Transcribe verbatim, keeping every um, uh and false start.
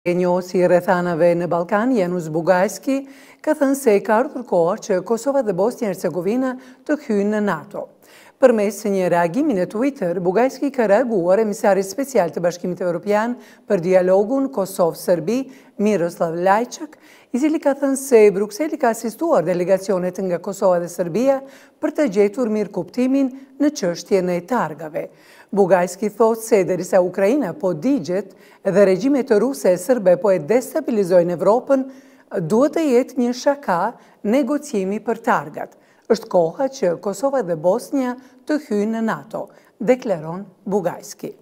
E njohësi i rrethanave në Ballkan, Janusz Bugajski, ka thënë se ka ardhur koha që Kosova dhe Bosnia Hercegovina të hyjnë në NATO. Përmes një reagimi në Twitter, Bugajski ka reaguar emisarit special të Bashkimit Evropian për dialogun Kosovë-Serbi, Miroslav Lajçak, i cili ka thënë se Brukseli ka asistuar delegacionet nga Kosova dhe Serbia për të gjetur mirë kuptimin në çështjen e targave. Bugajski thotë se derisa Ukraina po digjet dhe regjimet ruse e serbe po e destabilizojnë Evropën, duhet të jetë një shaka negociimi për targat. Është koha që Kosova dhe Bosnia të hyjnë në NATO, deklaron Bugajski.